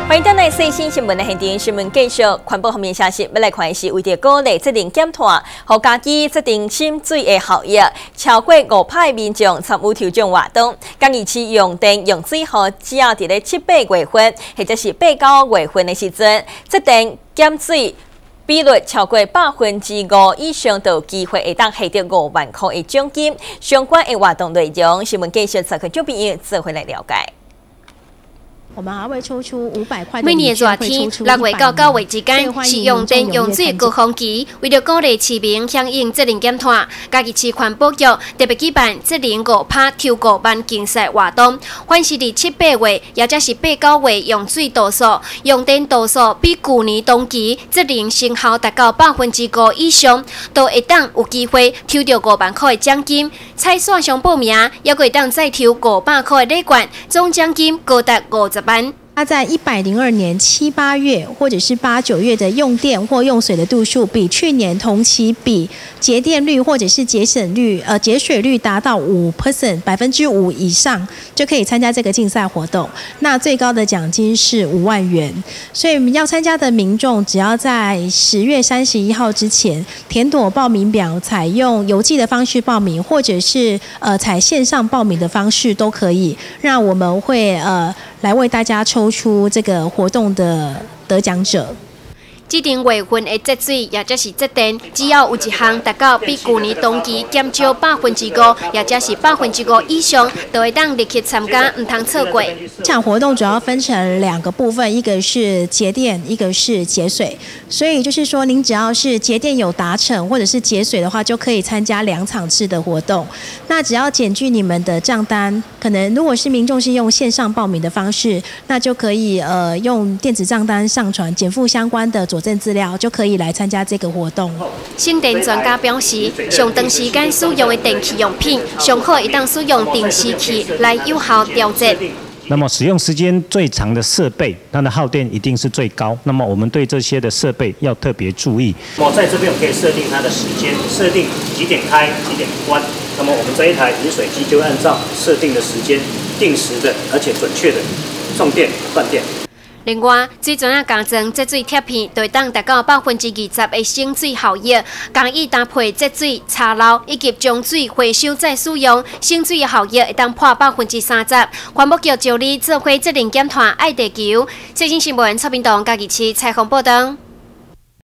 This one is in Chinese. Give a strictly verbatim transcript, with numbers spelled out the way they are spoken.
欢迎登来最新新闻的现场，新闻继续环保方面消息，要来看的是为着鼓励节能减碳，和家己节能省水的效益，超过五派民众参与抽奖活动。嘉义市用电用水户只要伫咧七八月份或者是八九月份的时阵，节能减水比率超过百分之五以上，就有机会会当获得五万块的奖金。相关的活动内容，新闻继续查看，就朋友做回来了解。 我们还会抽出五百块。 每年热天，六月到九月之间是用电用水高峰期。为了鼓励市民响应节能减碳，嘉义市环保局特别举办节能五拍抽五万竞赛活动。凡是伫七八月，也则是八九月用水度数、用电度数比去年同期节能成效达到百分之五以上，都会当有机会抽到五万块的奖金。彩线上报名，也会当再抽五百块的礼券，总奖金高达五十。 它在一百零二年七八月或者是八九月的用电或用水的度数，比去年同期比节电率或者是节省率、呃节水率达到五 percent 百分之五以上，就可以参加这个竞赛活动。那最高的奖金是五万元。所以要参加的民众，只要在十月三十一号之前填妥报名表，采用邮寄的方式报名，或者是呃采线上报名的方式都可以。那我们会呃。 来为大家抽出这个活动的得奖者。 指定月份的节水，也则是节电，只要有一项达到比去年同期减少百分之五，也则是百分之五以上，就会当立刻参加，唔通错过。 这场活动主要分成两个部分，一个是节电，一个是节水。所以就是说，您只要是节电有达成，或者是节水的话，就可以参加两场次的活动。那只要检具你们的账单，可能如果是民众是用线上报名的方式，那就可以呃用电子账单上传，减负相关的 佐证资料就可以来参加这个活动。 省电专家表示，上长时间使用的电器用品，上好一当使用定时器来有效调节。 那么使用时间最长的设备，它的耗电一定是最高。那么我们对这些的设备要特别注意。 我在这边我可以设定它的时间，设定几点开，几点关。那么我们这一台饮水机就按照设定的时间，定时的而且准确的送电断电。 另外，水泉啊加装节水贴片，就会当达到百分之二十的省水效益。工艺搭配节水、茶漏以及将水回收再使用，省水的效益会当破百分之三十。环保局就你做伙节能减碳爱地球。最新新闻，蔡明东嘉义市采访报道。